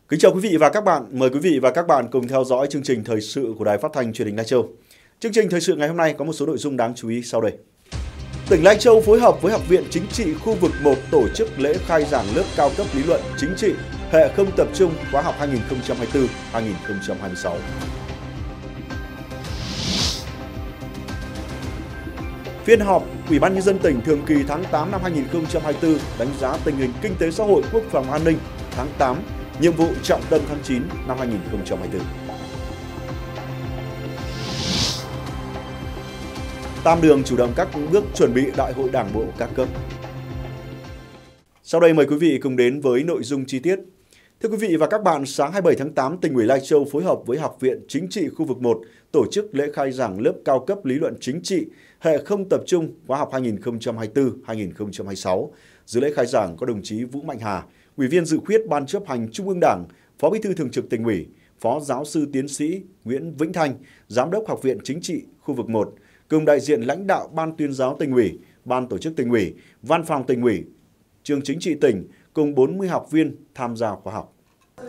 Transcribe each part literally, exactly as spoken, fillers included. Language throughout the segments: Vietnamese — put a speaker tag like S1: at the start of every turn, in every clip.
S1: Kính chào quý vị và các bạn. Mời quý vị và các bạn cùng theo dõi chương trình thời sự của Đài Phát thanh Truyền hình Lai Châu. Chương trình thời sự ngày hôm nay có một số nội dung đáng chú ý sau đây. Tỉnh Lai Châu phối hợp với Học viện Chính trị khu vực một tổ chức lễ khai giảng lớp cao cấp lý luận chính trị hệ không tập trung khóa học hai nghìn không trăm hai mươi tư hai nghìn không trăm hai mươi sáu. Phiên họp Ủy ban Nhân dân tỉnh thường kỳ tháng tám năm hai nghìn không trăm hai mươi tư đánh giá tình hình kinh tế xã hội, quốc phòng an ninh tháng tám, nhiệm vụ trọng tâm tháng chín năm hai nghìn không trăm hai mươi tư. Tam Đường chủ động các bước chuẩn bị Đại hội Đảng bộ các cấp. Sau đây mời quý vị cùng đến với nội dung chi tiết. Thưa quý vị và các bạn, sáng hai mươi bảy tháng tám, Tỉnh ủy Lai Châu phối hợp với Học viện Chính trị khu vực một tổ chức lễ khai giảng lớp cao cấp lý luận chính trị hệ không tập trung khóa học hai nghìn không trăm hai mươi tư hai nghìn không trăm hai mươi sáu. Dự lễ khai giảng có đồng chí Vũ Mạnh Hà, Ủy viên dự khuyết Ban chấp hành Trung ương Đảng, Phó Bí thư Thường trực Tỉnh ủy, Phó Giáo sư Tiến sĩ Nguyễn Vĩnh Thanh, Giám đốc Học viện Chính trị khu vực một, cùng đại diện lãnh đạo Ban Tuyên giáo Tỉnh ủy, Ban Tổ chức Tỉnh ủy, Văn phòng Tỉnh ủy, Trường Chính trị tỉnh cùng bốn mươi học viên tham gia khóa học.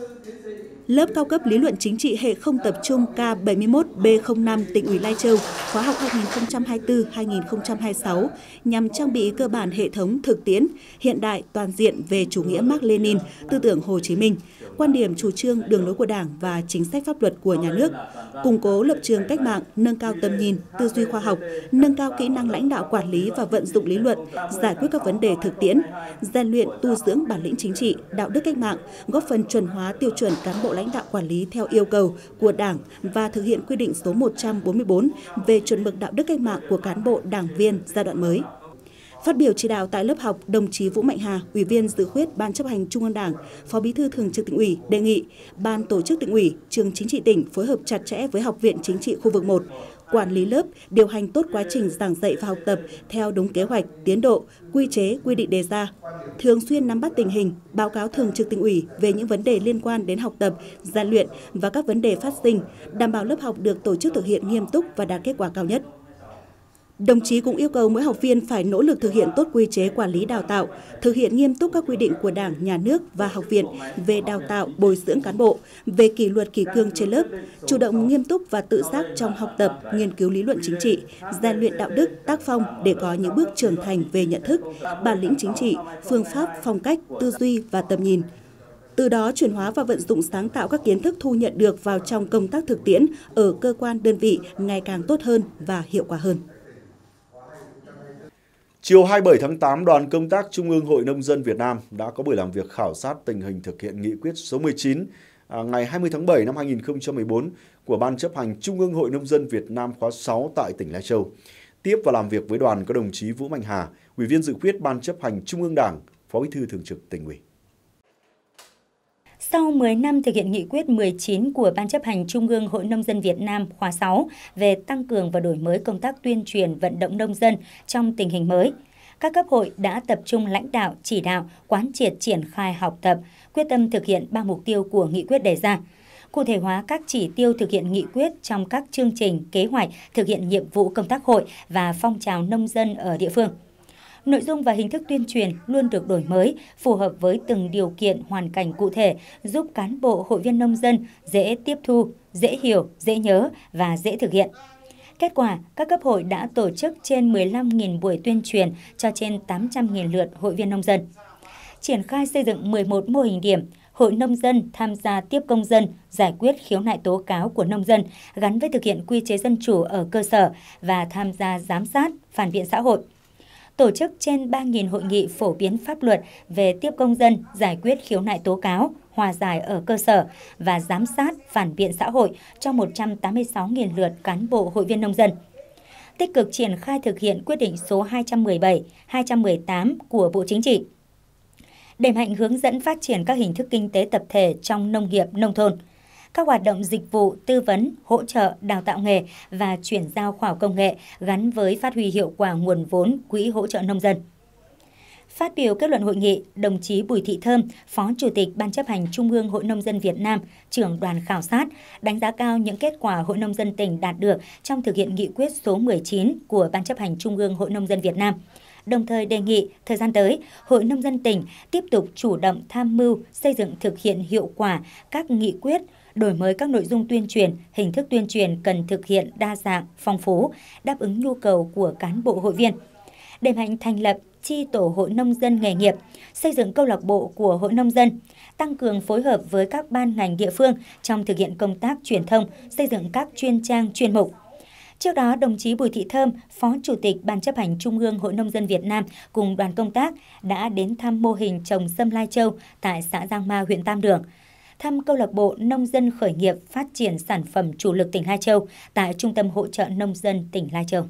S2: Lớp cao cấp lý luận chính trị hệ không tập trung K bảy mươi mốt B không năm Tỉnh ủy Lai Châu, khóa học hai nghìn không trăm hai mươi tư hai nghìn không trăm hai mươi sáu nhằm trang bị cơ bản hệ thống thực tiễn, hiện đại toàn diện về chủ nghĩa Mác Lênin, tư tưởng Hồ Chí Minh, quan điểm chủ trương đường lối của Đảng và chính sách pháp luật của nhà nước, củng cố lập trường cách mạng, nâng cao tầm nhìn, tư duy khoa học, nâng cao kỹ năng lãnh đạo quản lý và vận dụng lý luận, giải quyết các vấn đề thực tiễn, rèn luyện tu dưỡng bản lĩnh chính trị, đạo đức cách mạng, góp phần chuẩn hóa tiêu chuẩn cán bộ lãnh đạo quản lý theo yêu cầu của Đảng và thực hiện quy định số một trăm bốn mươi tư về chuẩn mực đạo đức cách mạng của cán bộ đảng viên giai đoạn mới. Phát biểu chỉ đạo tại lớp học, đồng chí Vũ Mạnh Hà, Ủy viên dự khuyết Ban chấp hành Trung ương Đảng, Phó Bí thư Thường trực Tỉnh ủy đề nghị Ban Tổ chức Tỉnh ủy, Trường Chính trị tỉnh phối hợp chặt chẽ với Học viện Chính trị khu vực một, quản lý lớp, điều hành tốt quá trình giảng dạy và học tập theo đúng kế hoạch, tiến độ, quy chế, quy định đề ra, thường xuyên nắm bắt tình hình, báo cáo Thường trực Tỉnh ủy về những vấn đề liên quan đến học tập, rèn luyện và các vấn đề phát sinh, đảm bảo lớp học được tổ chức thực hiện nghiêm túc và đạt kết quả cao nhất. Đồng chí cũng yêu cầu mỗi học viên phải nỗ lực thực hiện tốt quy chế quản lý đào tạo, thực hiện nghiêm túc các quy định của Đảng, Nhà nước và học viện về đào tạo, bồi dưỡng cán bộ, về kỷ luật kỷ cương trên lớp, chủ động nghiêm túc và tự giác trong học tập, nghiên cứu lý luận chính trị, rèn luyện đạo đức, tác phong để có những bước trưởng thành về nhận thức, bản lĩnh chính trị, phương pháp, phong cách, tư duy và tầm nhìn. Từ đó chuyển hóa và vận dụng sáng tạo các kiến thức thu nhận được vào trong công tác thực tiễn ở cơ quan đơn vị ngày càng tốt hơn và hiệu quả hơn.
S1: Chiều hai mươi bảy tháng tám, Đoàn công tác Trung ương Hội Nông dân Việt Nam đã có buổi làm việc khảo sát tình hình thực hiện nghị quyết số mười chín à, ngày hai mươi tháng bảy năm hai nghìn không trăm mười bốn của Ban chấp hành Trung ương Hội Nông dân Việt Nam khóa sáu tại tỉnh Lai Châu. Tiếp và làm việc với đoàn có đồng chí Vũ Mạnh Hà, Ủy viên dự khuyết Ban chấp hành Trung ương Đảng, Phó Bí thư Thường trực Tỉnh ủy.
S3: Sau mười năm thực hiện nghị quyết mười chín của Ban chấp hành Trung ương Hội Nông dân Việt Nam khóa sáu về tăng cường và đổi mới công tác tuyên truyền vận động nông dân trong tình hình mới, các cấp hội đã tập trung lãnh đạo, chỉ đạo, quán triệt triển khai học tập, quyết tâm thực hiện ba mục tiêu của nghị quyết đề ra, cụ thể hóa các chỉ tiêu thực hiện nghị quyết trong các chương trình, kế hoạch thực hiện nhiệm vụ công tác hội và phong trào nông dân ở địa phương. Nội dung và hình thức tuyên truyền luôn được đổi mới, phù hợp với từng điều kiện hoàn cảnh cụ thể, giúp cán bộ hội viên nông dân dễ tiếp thu, dễ hiểu, dễ nhớ và dễ thực hiện. Kết quả, các cấp hội đã tổ chức trên mười lăm nghìn buổi tuyên truyền cho trên tám trăm nghìn lượt hội viên nông dân. Triển khai xây dựng mười một mô hình điểm, hội nông dân tham gia tiếp công dân, giải quyết khiếu nại tố cáo của nông dân gắn với thực hiện quy chế dân chủ ở cơ sở và tham gia giám sát, phản biện xã hội. Tổ chức trên ba nghìn hội nghị phổ biến pháp luật về tiếp công dân, giải quyết khiếu nại tố cáo, hòa giải ở cơ sở và giám sát, phản biện xã hội cho một trăm tám mươi sáu nghìn lượt cán bộ hội viên nông dân. Tích cực triển khai thực hiện quyết định số hai trăm mười bảy, hai trăm mười tám của Bộ Chính trị. Đẩy mạnh hướng dẫn phát triển các hình thức kinh tế tập thể trong nông nghiệp, nông thôn. Các hoạt động dịch vụ, tư vấn, hỗ trợ, đào tạo nghề và chuyển giao khoa học công nghệ gắn với phát huy hiệu quả nguồn vốn quỹ hỗ trợ nông dân. Phát biểu kết luận hội nghị, đồng chí Bùi Thị Thơm, Phó Chủ tịch Ban chấp hành Trung ương Hội Nông dân Việt Nam, trưởng đoàn khảo sát, đánh giá cao những kết quả Hội Nông dân tỉnh đạt được trong thực hiện nghị quyết số mười chín của Ban chấp hành Trung ương Hội Nông dân Việt Nam, đồng thời đề nghị thời gian tới, Hội Nông dân tỉnh tiếp tục chủ động tham mưu xây dựng thực hiện hiệu quả các nghị quyết, đổi mới các nội dung tuyên truyền, hình thức tuyên truyền cần thực hiện đa dạng, phong phú, đáp ứng nhu cầu của cán bộ hội viên. Đẩy mạnh thành lập chi tổ hội nông dân nghề nghiệp, xây dựng câu lạc bộ của hội nông dân, tăng cường phối hợp với các ban ngành địa phương trong thực hiện công tác truyền thông, xây dựng các chuyên trang chuyên mục. Trước đó, đồng chí Bùi Thị Thơm, Phó Chủ tịch Ban chấp hành Trung ương Hội Nông dân Việt Nam cùng đoàn công tác đã đến thăm mô hình trồng sâm Lai Châu tại xã Giang Ma, huyện Tam Đường, thăm câu lạc bộ nông dân khởi nghiệp phát triển sản phẩm chủ lực tỉnh Lai Châu tại Trung tâm hỗ trợ nông dân tỉnh Lai Châu.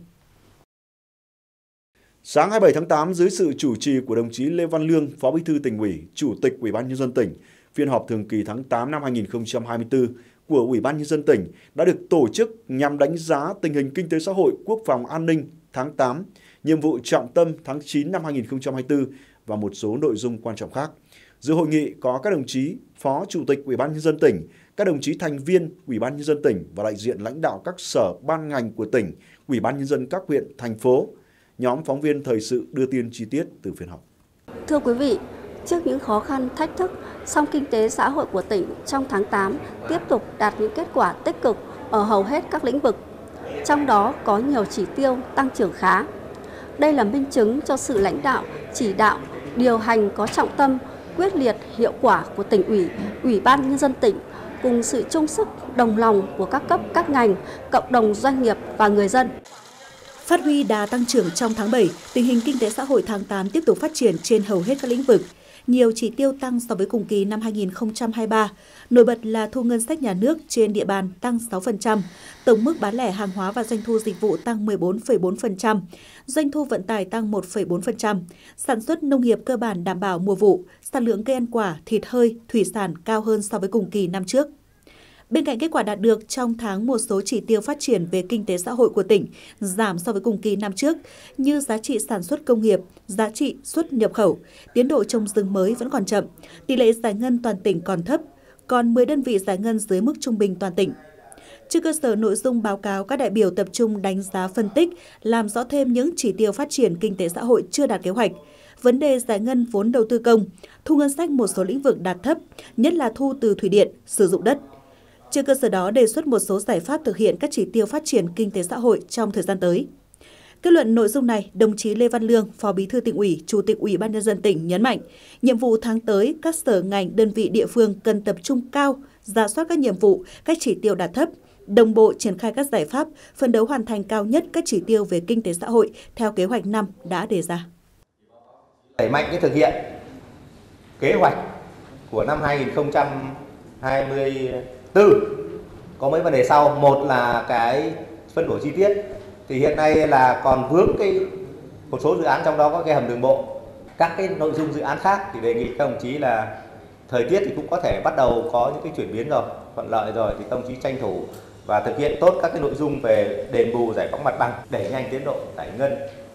S1: Sáng hai mươi bảy tháng tám, dưới sự chủ trì của đồng chí Lê Văn Lương, Phó Bí thư Tỉnh ủy, Chủ tịch Ủy ban Nhân dân tỉnh, phiên họp thường kỳ tháng tám năm hai nghìn không trăm hai mươi tư của Ủy ban Nhân dân tỉnh đã được tổ chức nhằm đánh giá tình hình kinh tế xã hội, quốc phòng an ninh tháng tám, nhiệm vụ trọng tâm tháng chín năm hai nghìn không trăm hai mươi tư và một số nội dung quan trọng khác. Dự hội nghị có các đồng chí Phó Chủ tịch Ủy ban Nhân dân tỉnh, các đồng chí thành viên Ủy ban Nhân dân tỉnh và đại diện lãnh đạo các sở ban ngành của tỉnh, Ủy ban Nhân dân các huyện, thành phố. Nhóm phóng viên thời sự đưa tin chi tiết từ phiên họp.
S4: Thưa quý vị, trước những khó khăn, thách thức, song kinh tế xã hội của tỉnh trong tháng tám tiếp tục đạt những kết quả tích cực ở hầu hết các lĩnh vực. Trong đó có nhiều chỉ tiêu tăng trưởng khá. Đây là minh chứng cho sự lãnh đạo, chỉ đạo, điều hành có trọng tâm, quyết liệt, hiệu quả của tỉnh ủy, Ủy ban Nhân dân tỉnh cùng sự chung sức, đồng lòng của các cấp, các ngành, cộng đồng doanh nghiệp và người dân.
S2: Phát huy đà tăng trưởng trong tháng bảy, tình hình kinh tế xã hội tháng tám tiếp tục phát triển trên hầu hết các lĩnh vực. Nhiều chỉ tiêu tăng so với cùng kỳ năm hai nghìn không trăm hai mươi ba. Nổi bật là thu ngân sách nhà nước trên địa bàn tăng sáu phần trăm, tổng mức bán lẻ hàng hóa và doanh thu dịch vụ tăng mười bốn phẩy bốn phần trăm, doanh thu vận tải tăng một phẩy bốn phần trăm, sản xuất nông nghiệp cơ bản đảm bảo mùa vụ, sản lượng cây ăn quả, thịt hơi, thủy sản cao hơn so với cùng kỳ năm trước. Bên cạnh kết quả đạt được trong tháng, một số chỉ tiêu phát triển về kinh tế xã hội của tỉnh giảm so với cùng kỳ năm trước như giá trị sản xuất công nghiệp, giá trị xuất nhập khẩu, tiến độ trồng rừng mới vẫn còn chậm, tỷ lệ giải ngân toàn tỉnh còn thấp, còn mười đơn vị giải ngân dưới mức trung bình toàn tỉnh. Trên cơ sở nội dung báo cáo, các đại biểu tập trung đánh giá phân tích, làm rõ thêm những chỉ tiêu phát triển kinh tế xã hội chưa đạt kế hoạch, vấn đề giải ngân vốn đầu tư công, thu ngân sách một số lĩnh vực đạt thấp, nhất là thu từ thủy điện, sử dụng đất. Trên cơ sở đó đề xuất một số giải pháp thực hiện các chỉ tiêu phát triển kinh tế xã hội trong thời gian tới. Kết luận nội dung này, đồng chí Lê Văn Lương, Phó Bí thư Tỉnh ủy, Chủ tịch Ủy ban Nhân dân tỉnh nhấn mạnh, nhiệm vụ tháng tới, các sở ngành, đơn vị địa phương cần tập trung cao, rà soát các nhiệm vụ, các chỉ tiêu đạt thấp, đồng bộ triển khai các giải pháp, phấn đấu hoàn thành cao nhất các chỉ tiêu về kinh tế xã hội theo kế hoạch năm đã đề ra.
S5: Đẩy mạnh cái thực hiện kế hoạch của năm hai nghìn không trăm hai mươi tư có mấy vấn đề sau. Một là cái phân bổ chi tiết, thì hiện nay là còn vướng cái một số dự án, trong đó có cái hầm đường bộ. Các cái nội dung dự án khác thì đề nghị các đồng chí là thời tiết thì cũng có thể bắt đầu có những cái chuyển biến rồi, thuận lợi rồi, thì các đồng chí tranh thủ và thực hiện tốt các cái nội dung về đền bù, giải phóng mặt bằng, đẩy nhanh tiến độ giải ngân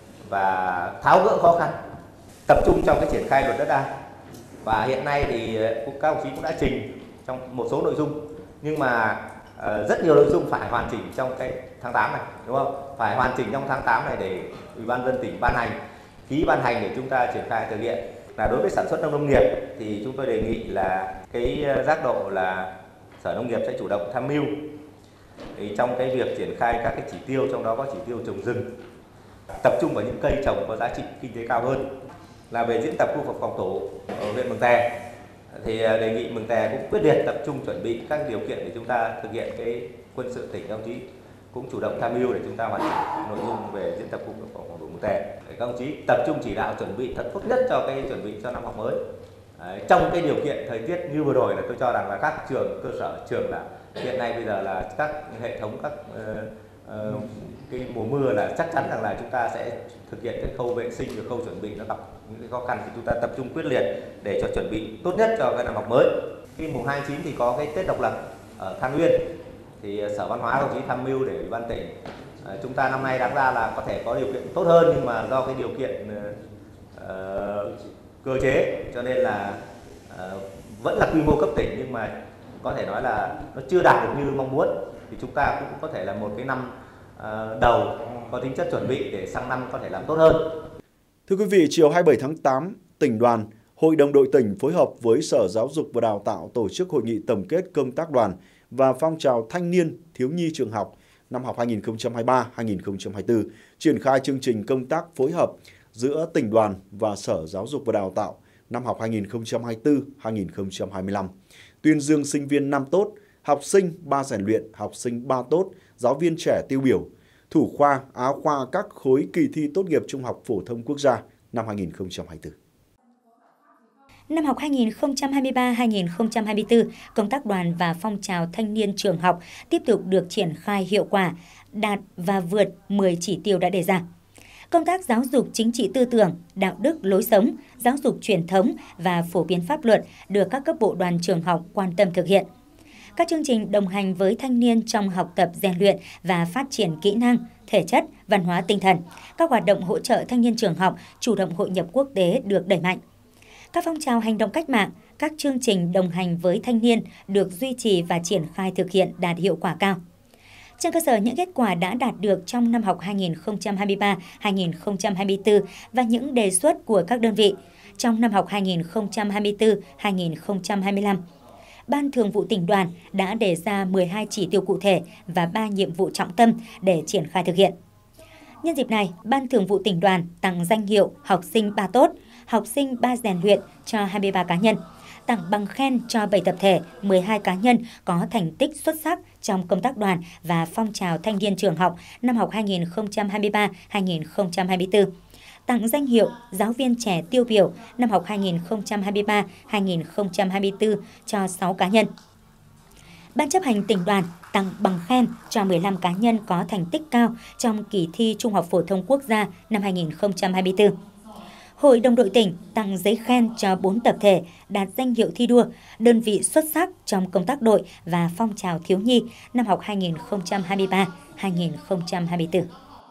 S5: và tháo gỡ khó khăn, tập trung trong cái triển khai luật đất đai. Và hiện nay thì các đồng chí cũng đã trình trong một số nội dung, nhưng mà uh, rất nhiều nội dung phải hoàn chỉnh trong cái tháng tám này, đúng không? Phải hoàn chỉnh trong tháng tám này để Ủy ban nhân dân tỉnh ban hành, ký ban hành để chúng ta triển khai thực hiện. Là đối với sản xuất nông nghiệp thì chúng tôi đề nghị là cái giác độ là Sở Nông nghiệp sẽ chủ động tham mưu thì trong cái việc triển khai các cái chỉ tiêu, trong đó có chỉ tiêu trồng rừng, tập trung vào những cây trồng có giá trị kinh tế cao hơn. Là về diễn tập khu vực phòng thủ ở huyện Mường Tè thì đề nghị Mường Tè cũng quyết liệt tập trung chuẩn bị các điều kiện để chúng ta thực hiện cái quân sự tỉnh. Các đồng chí cũng chủ động tham mưu để chúng ta hoàn thành nội dung về diễn tập khu vực phòng thủ Mường Tè. Để các đồng chí tập trung chỉ đạo chuẩn bị thật tốt nhất cho cái chuẩn bị cho năm học mới. Đấy, trong cái điều kiện thời tiết như vừa rồi là tôi cho rằng là các trường cơ sở trường là hiện nay bây giờ là các hệ thống các uh, uh, cái mùa mưa là chắc chắn rằng là chúng ta sẽ thực hiện cái khâu vệ sinh và khâu chuẩn bị nó gặp những cái khó khăn, thì chúng ta tập trung quyết liệt để cho chuẩn bị tốt nhất cho cái năm học mới. Khi mùng hai mươi chín thì có cái Tết độc lập ở Than Uyên, thì Sở Văn hóa đồng chí tham mưu để Ủy ban tỉnh uh, chúng ta năm nay đáng ra là có thể có điều kiện tốt hơn, nhưng mà do cái điều kiện uh, cơ chế cho nên là uh, vẫn là quy mô cấp tỉnh, nhưng mà có thể nói là nó chưa đạt được như mong muốn. Thì chúng ta cũng có thể là một cái năm uh, đầu có tính chất chuẩn bị để sang năm có thể làm tốt hơn.
S1: Thưa quý vị, chiều hai mươi bảy tháng tám, tỉnh đoàn, Hội đồng đội tỉnh phối hợp với Sở Giáo dục và Đào tạo tổ chức hội nghị tổng kết công tác đoàn và phong trào thanh niên thiếu nhi trường học năm học hai nghìn không trăm hai mươi ba hai nghìn không trăm hai mươi tư, triển khai chương trình công tác phối hợp giữa tỉnh đoàn và Sở Giáo dục và Đào tạo năm học hai nghìn không trăm hai mươi tư hai nghìn không trăm hai mươi lăm, tuyên dương sinh viên năm tốt, học sinh ba rèn luyện, học sinh ba tốt, giáo viên trẻ tiêu biểu, thủ khoa, á khoa các khối kỳ thi tốt nghiệp trung học phổ thông quốc gia năm hai nghìn không trăm hai mươi tư.
S3: Năm học hai nghìn không trăm hai mươi ba hai nghìn không trăm hai mươi tư, công tác đoàn và phong trào thanh niên trường học tiếp tục được triển khai hiệu quả, đạt và vượt mười chỉ tiêu đã đề ra. Công tác giáo dục chính trị tư tưởng, đạo đức lối sống, giáo dục truyền thống và phổ biến pháp luật được các cấp bộ đoàn trường học quan tâm thực hiện. Các chương trình đồng hành với thanh niên trong học tập rèn luyện và phát triển kỹ năng, thể chất, văn hóa tinh thần, các hoạt động hỗ trợ thanh niên trường học chủ động hội nhập quốc tế được đẩy mạnh. Các phong trào hành động cách mạng, các chương trình đồng hành với thanh niên được duy trì và triển khai thực hiện đạt hiệu quả cao. Trên cơ sở những kết quả đã đạt được trong năm học hai nghìn không trăm hai mươi ba hai nghìn không trăm hai mươi tư và những đề xuất của các đơn vị trong năm học hai nghìn không trăm hai mươi tư hai nghìn không trăm hai mươi lăm, Ban Thường vụ Tỉnh đoàn đã đề ra mười hai chỉ tiêu cụ thể và ba nhiệm vụ trọng tâm để triển khai thực hiện. Nhân dịp này, Ban Thường vụ Tỉnh đoàn tặng danh hiệu học sinh ba tốt, học sinh ba rèn luyện cho hai mươi ba cá nhân, tặng bằng khen cho bảy tập thể, mười hai cá nhân có thành tích xuất sắc trong công tác đoàn và phong trào thanh niên trường học năm học hai nghìn không trăm hai mươi ba hai nghìn không trăm hai mươi tư. Tặng danh hiệu giáo viên trẻ tiêu biểu năm học hai nghìn không trăm hai mươi ba hai nghìn không trăm hai mươi tư cho sáu cá nhân. Ban chấp hành tỉnh đoàn tặng bằng khen cho mười lăm cá nhân có thành tích cao trong kỳ thi Trung học phổ thông quốc gia năm hai nghìn không trăm hai mươi tư. Hội đồng đội tỉnh tặng giấy khen cho bốn tập thể đạt danh hiệu thi đua, đơn vị xuất sắc trong công tác đội và phong trào thiếu nhi năm học hai nghìn không trăm hai mươi ba hai nghìn không trăm hai mươi tư.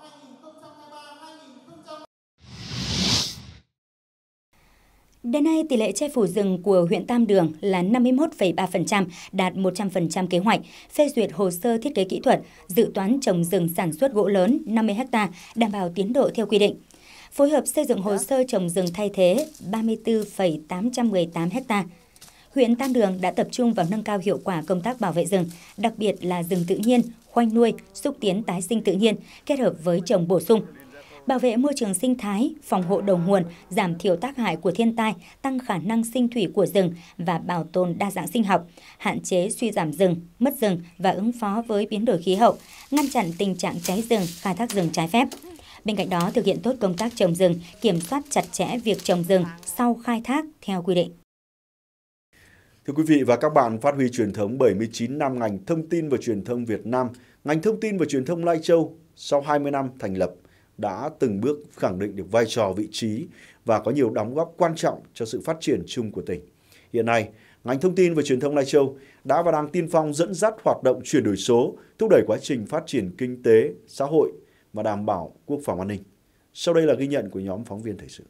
S3: Đến nay, tỷ lệ che phủ rừng của huyện Tam Đường là năm mươi mốt phẩy ba phần trăm, đạt một trăm phần trăm kế hoạch, phê duyệt hồ sơ thiết kế kỹ thuật, dự toán trồng rừng sản xuất gỗ lớn năm mươi ha, đảm bảo tiến độ theo quy định. Phối hợp xây dựng hồ sơ trồng rừng thay thế ba mươi tư phẩy tám trăm mười tám ha. Huyện Tam Đường đã tập trung vào nâng cao hiệu quả công tác bảo vệ rừng, đặc biệt là rừng tự nhiên, khoanh nuôi, xúc tiến tái sinh tự nhiên, kết hợp với trồng bổ sung. Bảo vệ môi trường sinh thái, phòng hộ đầu nguồn, giảm thiểu tác hại của thiên tai, tăng khả năng sinh thủy của rừng và bảo tồn đa dạng sinh học, hạn chế suy giảm rừng, mất rừng và ứng phó với biến đổi khí hậu, ngăn chặn tình trạng cháy rừng, khai thác rừng trái phép. Bên cạnh đó, thực hiện tốt công tác trồng rừng, kiểm soát chặt chẽ việc trồng rừng sau khai thác theo quy định.
S1: Thưa quý vị và các bạn, phát huy truyền thống bảy mươi chín năm ngành thông tin và truyền thông Việt Nam, ngành thông tin và truyền thông Lai Châu sau hai mươi năm thành lập đã từng bước khẳng định được vai trò, vị trí và có nhiều đóng góp quan trọng cho sự phát triển chung của tỉnh. Hiện nay, ngành thông tin và truyền thông Lai Châu đã và đang tiên phong dẫn dắt hoạt động chuyển đổi số, thúc đẩy quá trình phát triển kinh tế, xã hội và đảm bảo quốc phòng an ninh. Sau đây là ghi nhận của nhóm phóng viên thời sự.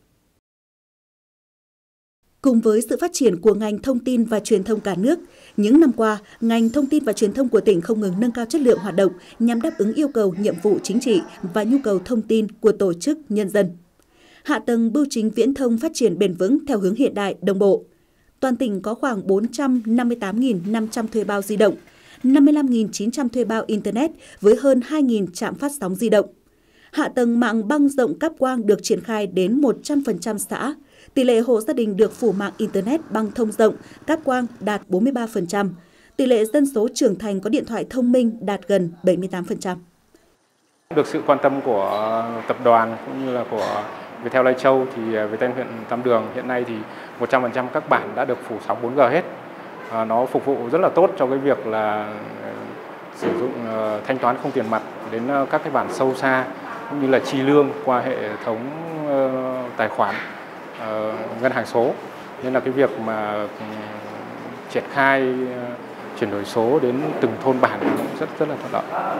S2: Cùng với sự phát triển của ngành thông tin và truyền thông cả nước, những năm qua, ngành thông tin và truyền thông của tỉnh không ngừng nâng cao chất lượng hoạt động nhằm đáp ứng yêu cầu nhiệm vụ chính trị và nhu cầu thông tin của tổ chức nhân dân. Hạ tầng bưu chính viễn thông phát triển bền vững theo hướng hiện đại, đồng bộ. Toàn tỉnh có khoảng bốn trăm năm mươi tám nghìn năm trăm thuê bao di động, năm mươi lăm nghìn chín trăm thuê bao Internet với hơn hai nghìn trạm phát sóng di động. Hạ tầng mạng băng rộng cáp quang được triển khai đến một trăm phần trăm xã. Tỷ lệ hộ gia đình được phủ mạng Internet băng thông rộng, cáp quang đạt bốn mươi ba phần trăm. Tỷ lệ dân số trưởng thành có điện thoại thông minh đạt gần bảy mươi tám phần trăm.
S6: Được sự quan tâm của tập đoàn cũng như là của Viettel Lai Châu thì Viettel huyện Tam Đường hiện nay thì một trăm phần trăm các bản đã được phủ sóng bốn G hết. À, nó phục vụ rất là tốt cho cái việc là sử dụng uh, thanh toán không tiền mặt đến uh, các cái bản sâu xa cũng như là chi lương qua hệ thống uh, tài khoản uh, ngân hàng số. Nên là cái việc mà um, triển khai uh, chuyển đổi số đến từng thôn bản cũng rất rất là thuận lợi.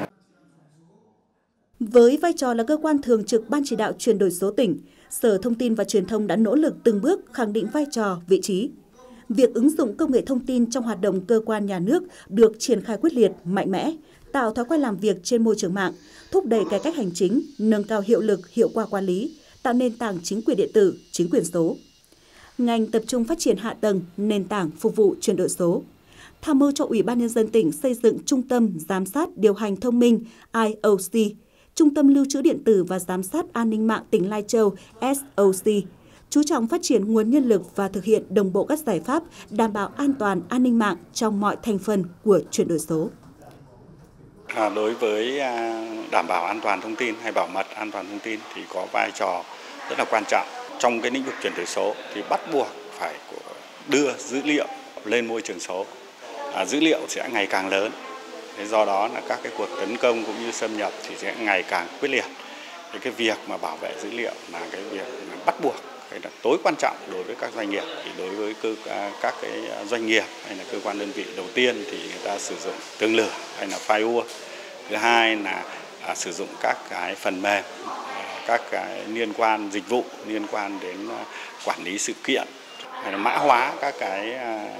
S2: Với vai trò là cơ quan thường trực Ban chỉ đạo chuyển đổi số tỉnh, Sở Thông tin và Truyền thông đã nỗ lực từng bước khẳng định vai trò, vị trí. Việc ứng dụng công nghệ thông tin trong hoạt động cơ quan nhà nước được triển khai quyết liệt, mạnh mẽ, tạo thói quen làm việc trên môi trường mạng, thúc đẩy cải cách hành chính, nâng cao hiệu lực, hiệu quả quản lý, tạo nền tảng chính quyền điện tử, chính quyền số. Ngành tập trung phát triển hạ tầng, nền tảng phục vụ chuyển đổi số. Tham mưu cho Ủy ban Nhân dân tỉnh xây dựng Trung tâm Giám sát Điều hành Thông minh I O C, Trung tâm Lưu trữ Điện tử và Giám sát An ninh mạng tỉnh Lai Châu S O C, chú trọng phát triển nguồn nhân lực và thực hiện đồng bộ các giải pháp đảm bảo an toàn an ninh mạng trong mọi thành phần của chuyển đổi số.
S7: À, đối với đảm bảo an toàn thông tin hay bảo mật an toàn thông tin thì có vai trò rất là quan trọng. Trong cái lĩnh vực chuyển đổi số thì bắt buộc phải đưa dữ liệu lên môi trường số. À, dữ liệu sẽ ngày càng lớn. Thế do đó là các cái cuộc tấn công cũng như xâm nhập thì sẽ ngày càng quyết liệt. Thì cái việc mà bảo vệ dữ liệu là cái việc bắt buộc hay là tối quan trọng đối với các doanh nghiệp. Thì đối với cơ, các cái doanh nghiệp hay là cơ quan đơn vị đầu tiên thì người ta sử dụng tường lửa hay là firewall. Thứ hai là à, sử dụng các cái phần mềm, các cái liên quan dịch vụ liên quan đến quản lý sự kiện hay là mã hóa các cái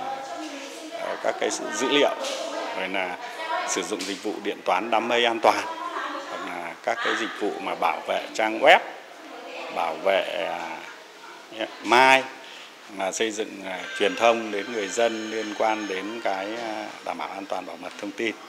S7: các cái dữ liệu, rồi là sử dụng dịch vụ điện toán đám mây an toàn, hoặc là các cái dịch vụ mà bảo vệ trang web, bảo vệ uh, mai, mà xây dựng uh, truyền thông đến người dân liên quan đến cái uh, đảm bảo an toàn bảo mật thông tin.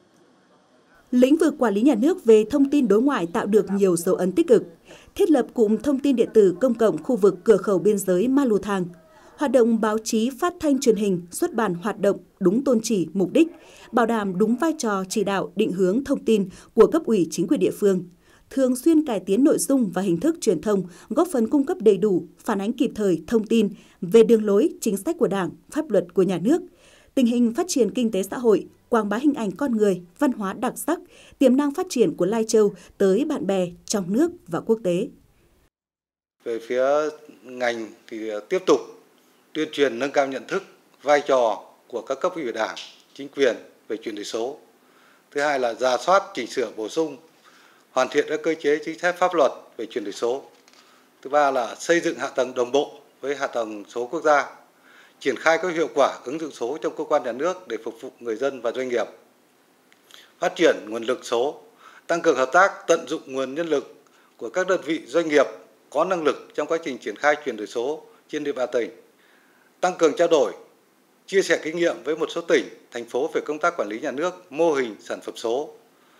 S2: Lĩnh vực quản lý nhà nước về thông tin đối ngoại tạo được nhiều dấu ấn tích cực. Thiết lập cụm thông tin điện tử công cộng khu vực cửa khẩu biên giới Ma Lù Thàng. Hoạt động báo chí, phát thanh truyền hình, xuất bản hoạt động đúng tôn chỉ, mục đích, bảo đảm đúng vai trò chỉ đạo, định hướng thông tin của cấp ủy chính quyền địa phương. Thường xuyên cải tiến nội dung và hình thức truyền thông, góp phần cung cấp đầy đủ, phản ánh kịp thời thông tin về đường lối, chính sách của Đảng, pháp luật của nhà nước, tình hình phát triển kinh tế xã hội, quảng bá hình ảnh con người, văn hóa đặc sắc, tiềm năng phát triển của Lai Châu tới bạn bè trong nước và quốc tế.
S8: Về phía ngành thì tiếp tục tuyên truyền nâng cao nhận thức, vai trò của các cấp ủy Đảng, chính quyền về chuyển đổi số. Thứ hai là rà soát, chỉnh sửa, bổ sung, hoàn thiện các cơ chế chính sách pháp luật về chuyển đổi số. Thứ ba là xây dựng hạ tầng đồng bộ với hạ tầng số quốc gia, triển khai có hiệu quả ứng dụng số trong cơ quan nhà nước để phục vụ người dân và doanh nghiệp. Phát triển nguồn lực số, tăng cường hợp tác, tận dụng nguồn nhân lực của các đơn vị doanh nghiệp có năng lực trong quá trình triển khai chuyển đổi số trên địa bàn tỉnh. Tăng cường trao đổi, chia sẻ kinh nghiệm với một số tỉnh, thành phố về công tác quản lý nhà nước, mô hình sản phẩm số.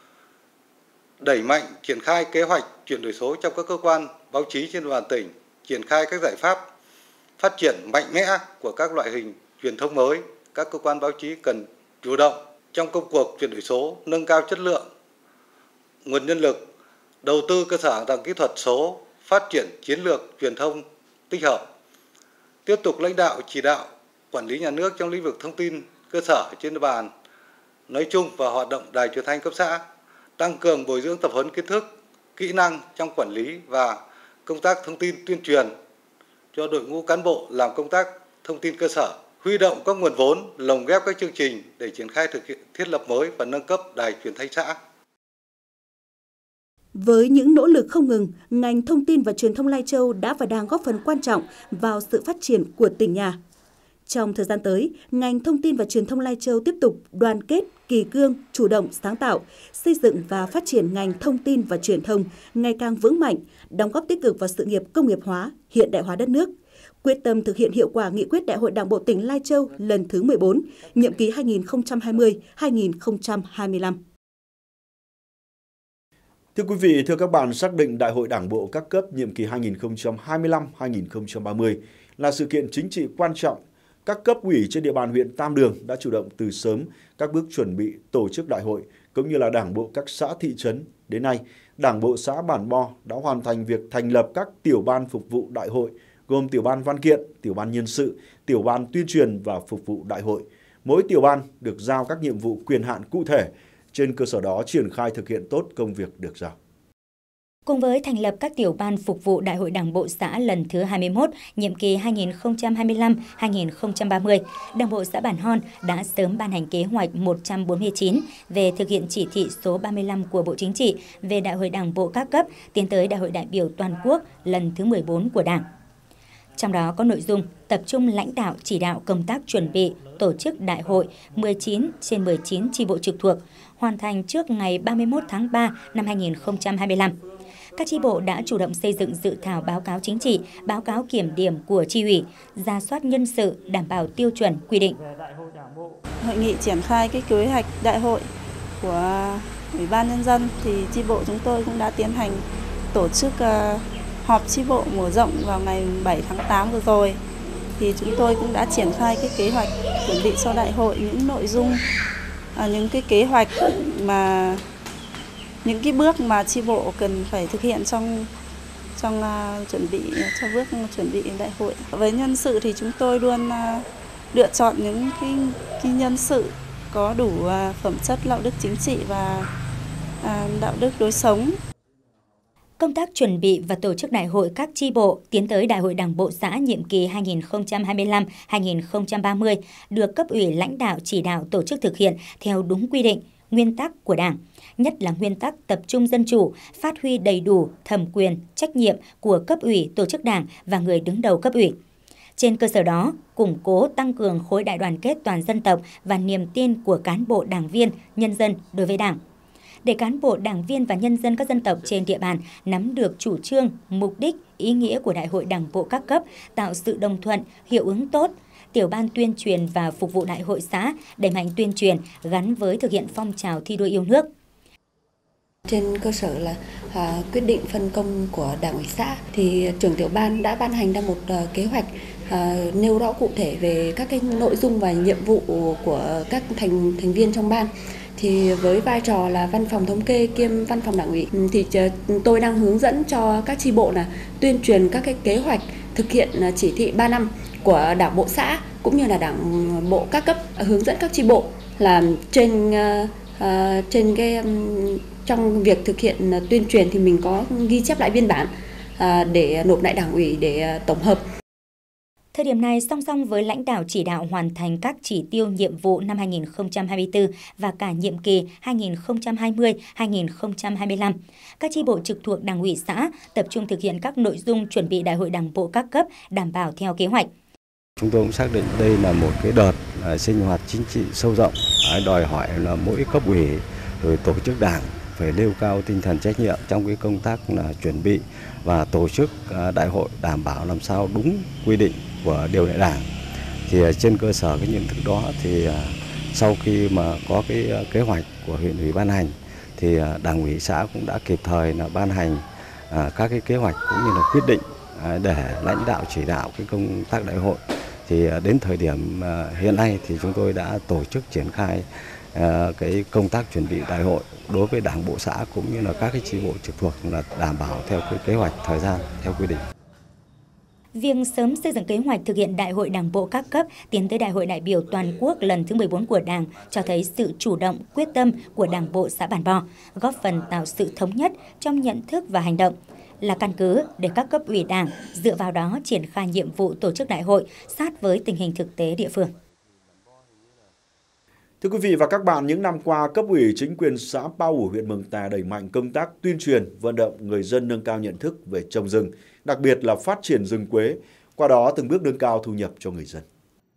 S8: Đẩy mạnh triển khai kế hoạch chuyển đổi số trong các cơ quan báo chí trên địa bàn tỉnh, triển khai các giải pháp phát triển mạnh mẽ của các loại hình truyền thông mới. Các cơ quan báo chí cần chủ động trong công cuộc chuyển đổi số, nâng cao chất lượng nguồn nhân lực, đầu tư cơ sở hạ tầng kỹ thuật số, phát triển chiến lược truyền thông tích hợp. Tiếp tục lãnh đạo chỉ đạo quản lý nhà nước trong lĩnh vực thông tin cơ sở trên địa bàn nói chung và hoạt động đài truyền thanh cấp xã, tăng cường bồi dưỡng tập huấn kiến thức, kỹ năng trong quản lý và công tác thông tin tuyên truyền cho đội ngũ cán bộ làm công tác thông tin cơ sở, huy động các nguồn vốn, lồng ghép các chương trình để triển khai thực hiện thiết lập mới và nâng cấp đài truyền thanh xã.
S2: Với những nỗ lực không ngừng, ngành thông tin và truyền thông Lai Châu đã và đang góp phần quan trọng vào sự phát triển của tỉnh nhà. Trong thời gian tới, ngành thông tin và truyền thông Lai Châu tiếp tục đoàn kết, kỳ cương, chủ động, sáng tạo, xây dựng và phát triển ngành thông tin và truyền thông ngày càng vững mạnh, đóng góp tích cực vào sự nghiệp công nghiệp hóa, hiện đại hóa đất nước, quyết tâm thực hiện hiệu quả nghị quyết Đại hội Đảng bộ tỉnh Lai Châu lần thứ mười bốn, nhiệm kỳ hai nghìn không trăm hai mươi đến hai nghìn không trăm hai mươi lăm.
S1: Thưa quý vị, thưa các bạn, xác định Đại hội Đảng bộ các cấp nhiệm kỳ hai nghìn không trăm hai mươi lăm đến hai nghìn không trăm ba mươi là sự kiện chính trị quan trọng. Các cấp ủy trên địa bàn huyện Tam Đường đã chủ động từ sớm các bước chuẩn bị tổ chức đại hội, cũng như là Đảng bộ các xã thị trấn. Đến nay, Đảng bộ xã Bản Bo đã hoàn thành việc thành lập các tiểu ban phục vụ đại hội, gồm tiểu ban văn kiện, tiểu ban nhân sự, tiểu ban tuyên truyền và phục vụ đại hội. Mỗi tiểu ban được giao các nhiệm vụ quyền hạn cụ thể, trên cơ sở đó triển khai thực hiện tốt công việc được giao.
S3: Cùng với thành lập các tiểu ban phục vụ Đại hội Đảng bộ xã lần thứ hai mươi mốt, nhiệm kỳ hai nghìn không trăm hai mươi lăm đến hai nghìn không trăm ba mươi, Đảng bộ xã Bản Hon đã sớm ban hành kế hoạch một trăm bốn mươi chín về thực hiện chỉ thị số ba mươi lăm của Bộ Chính trị về Đại hội Đảng bộ các cấp tiến tới Đại hội đại biểu toàn quốc lần thứ mười bốn của Đảng. Trong đó có nội dung tập trung lãnh đạo chỉ đạo công tác chuẩn bị tổ chức đại hội mười chín trên mười chín chi bộ trực thuộc, hoàn thành trước ngày ba mươi mốt tháng ba năm hai nghìn không trăm hai mươi lăm. Các chi bộ đã chủ động xây dựng dự thảo báo cáo chính trị, báo cáo kiểm điểm của chi ủy, rà soát nhân sự, đảm bảo tiêu chuẩn quy định.
S9: Hội nghị triển khai cái kế hoạch đại hội của Ủy ban Nhân dân thì chi bộ chúng tôi cũng đã tiến hành tổ chức uh, họp chi bộ mở rộng vào ngày bảy tháng tám vừa rồi. Thì chúng tôi cũng đã triển khai cái kế hoạch chuẩn bị cho đại hội, những nội dung, uh, những cái kế hoạch mà những cái bước mà chi bộ cần phải thực hiện trong trong uh, chuẩn bị cho bước chuẩn bị đại hội. Với nhân sự thì chúng tôi luôn uh, lựa chọn những cái, cái nhân sự có đủ uh, phẩm chất đạo đức chính trị và uh, đạo đức lối sống.
S3: Công tác chuẩn bị và tổ chức đại hội các chi bộ tiến tới Đại hội Đảng bộ xã nhiệm kỳ hai nghìn không trăm hai mươi lăm đến hai nghìn không trăm ba mươi được cấp ủy lãnh đạo chỉ đạo tổ chức thực hiện theo đúng quy định, nguyên tắc của Đảng, nhất là nguyên tắc tập trung dân chủ, phát huy đầy đủ thẩm quyền, trách nhiệm của cấp ủy, tổ chức Đảng và người đứng đầu cấp ủy. Trên cơ sở đó, củng cố tăng cường khối đại đoàn kết toàn dân tộc và niềm tin của cán bộ đảng viên, nhân dân đối với Đảng. Để cán bộ, đảng viên và nhân dân các dân tộc trên địa bàn nắm được chủ trương, mục đích, ý nghĩa của Đại hội Đảng bộ các cấp, tạo sự đồng thuận, hiệu ứng tốt, Tiểu ban tuyên truyền và phục vụ Đại hội xã đẩy mạnh tuyên truyền gắn với thực hiện phong trào thi đua yêu nước.
S10: Trên cơ sở là à, quyết định phân công của Đảng ủy xã thì trưởng tiểu ban đã ban hành ra một uh, kế hoạch uh, nêu rõ cụ thể về các cái nội dung và nhiệm vụ của các thành thành viên trong ban. Thì với vai trò là văn phòng thống kê kiêm văn phòng đảng ủy thì tôi đang hướng dẫn cho các chi bộ là tuyên truyền các cái kế hoạch thực hiện chỉ thị ba năm của Đảng bộ xã cũng như là Đảng bộ các cấp, hướng dẫn các chi bộ là trên uh, trên cái um, trong việc thực hiện tuyên truyền thì mình có ghi chép lại biên bản uh, để nộp lại Đảng ủy để uh, tổng hợp.
S3: Thời điểm này, song song với lãnh đạo chỉ đạo hoàn thành các chỉ tiêu nhiệm vụ năm hai nghìn không trăm hai mươi tư và cả nhiệm kỳ hai nghìn không trăm hai mươi đến hai nghìn không trăm hai mươi lăm, các chi bộ trực thuộc Đảng ủy xã tập trung thực hiện các nội dung chuẩn bị Đại hội Đảng bộ các cấp đảm bảo theo kế hoạch.
S11: Chúng tôi cũng xác định đây là một cái đợt uh, sinh hoạt chính trị sâu rộng, uh, đòi hỏi là mỗi cấp ủy rồi tổ chức đảng phải nêu cao tinh thần trách nhiệm trong cái công tác là chuẩn bị và tổ chức uh, đại hội đảm bảo làm sao đúng quy định của điều lệ đảng. Thì uh, trên cơ sở cái nhận thức đó thì uh, sau khi mà có cái uh, kế hoạch của huyện ủy ban hành thì uh, Đảng ủy xã cũng đã kịp thời là ban hành uh, các cái kế hoạch cũng như là quyết định uh, để lãnh đạo chỉ đạo cái công tác đại hội. Thì uh, đến thời điểm uh, hiện nay thì chúng tôi đã tổ chức triển khai uh, cái công tác chuẩn bị đại hội đối với Đảng bộ xã cũng như là các cái chi bộ trực thuộc là đảm bảo theo cái kế hoạch thời gian theo quy định.
S3: Việc sớm xây dựng kế hoạch thực hiện Đại hội Đảng bộ các cấp tiến tới Đại hội đại biểu toàn quốc lần thứ mười bốn của Đảng cho thấy sự chủ động, quyết tâm của Đảng bộ xã Bản Bò, góp phần tạo sự thống nhất trong nhận thức và hành động, là căn cứ để các cấp ủy Đảng dựa vào đó triển khai nhiệm vụ tổ chức đại hội sát với tình hình thực tế địa phương.
S1: Thưa quý vị và các bạn, những năm qua, cấp ủy chính quyền xã Pao Ủ, huyện Mường Tè đẩy mạnh công tác tuyên truyền, vận động người dân nâng cao nhận thức về trồng rừng, đặc biệt là phát triển rừng quế, qua đó từng bước nâng cao thu nhập cho người dân.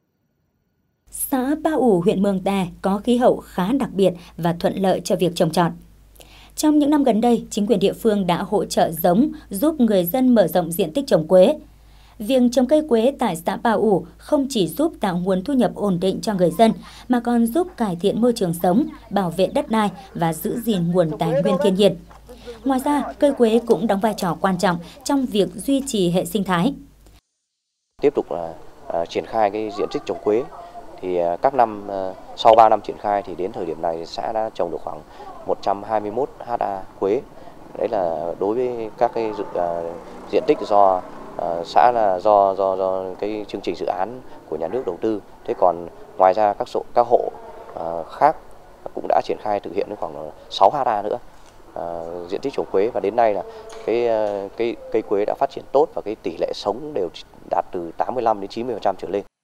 S3: Xã Pao Ủ, huyện Mường Tè có khí hậu khá đặc biệt và thuận lợi cho việc trồng trọt. Trong những năm gần đây, chính quyền địa phương đã hỗ trợ giống giúp người dân mở rộng diện tích trồng quế. Việc trồng cây quế tại xã Pao Ủ không chỉ giúp tạo nguồn thu nhập ổn định cho người dân, mà còn giúp cải thiện môi trường sống, bảo vệ đất đai và giữ gìn nguồn tài nguyên thiên nhiên. Ngoài ra, cây quế cũng đóng vai trò quan trọng trong việc duy trì hệ sinh thái.
S12: Tiếp tục là uh, triển khai cái diện tích trồng quế. Thì uh, các năm uh, sau ba năm triển khai thì đến thời điểm này xã đã trồng được khoảng một trăm hai mươi mốt ha quế. Đấy là đối với các cái dự, uh, diện tích do uh, xã là do do do cái chương trình dự án của nhà nước đầu tư. Thế còn ngoài ra các số, các hộ uh, khác cũng đã triển khai thực hiện khoảng sáu ha nữa. Uh, diện tích trồng quế, và đến nay là cái uh, cái cây quế đã phát triển tốt và cái tỷ lệ sống đều đạt từ tám mươi lăm đến chín mươi phần trăm trở lên.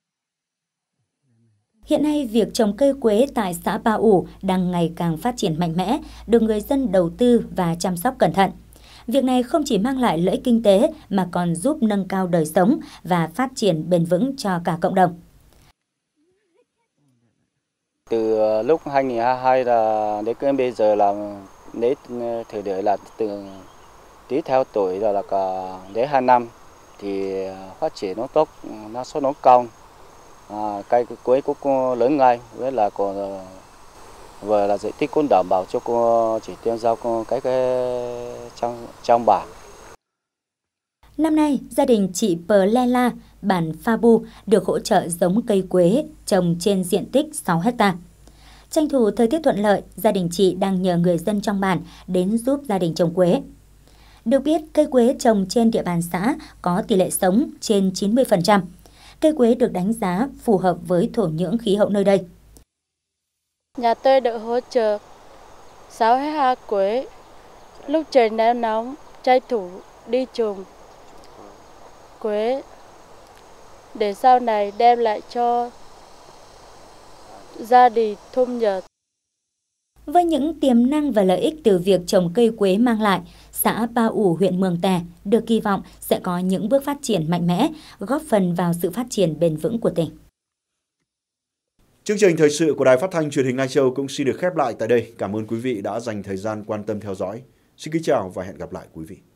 S3: Hiện nay, việc trồng cây quế tại xã Pao Ủ đang ngày càng phát triển mạnh mẽ, được người dân đầu tư và chăm sóc cẩn thận. Việc này không chỉ mang lại lợi ích kinh tế mà còn giúp nâng cao đời sống và phát triển bền vững cho cả cộng đồng.
S13: Từ lúc hai nghìn không trăm hai mươi hai là đến bây giờ là đến thời điểm là từ tí theo tuổi rồi là cả đến hai năm thì phát triển nó tốt, năng suất nó cao, à, cây quế cũng lớn ngay, với là còn vừa là diện tích cũng đảm bảo cho cô chỉ tiêu giao cái cái trong trong bản.
S3: Năm nay, gia đình chị Pờ Le La, bản Pha Bu được hỗ trợ giống cây quế trồng trên diện tích sáu héc ta. Tranh thủ thời tiết thuận lợi, gia đình chị đang nhờ người dân trong bản đến giúp gia đình trồng quế. Được biết, cây quế trồng trên địa bàn xã có tỷ lệ sống trên chín mươi phần trăm. Cây quế được đánh giá phù hợp với thổ nhưỡng khí hậu nơi đây.
S14: Nhà tôi được hỗ trợ sáu héc ta quế. Lúc trời nắng nóng, tranh thủ đi trồng quế để sau này đem lại cho gia đình thu nhập.
S3: Với những tiềm năng và lợi ích từ việc trồng cây quế mang lại, xã Pa Ủ, huyện Mường Tè được kỳ vọng sẽ có những bước phát triển mạnh mẽ, góp phần vào sự phát triển bền vững của tỉnh.
S1: Chương trình thời sự của Đài Phát thanh Truyền hình Lai Châu cũng xin được khép lại tại đây. Cảm ơn quý vị đã dành thời gian quan tâm theo dõi. Xin kính chào và hẹn gặp lại quý vị.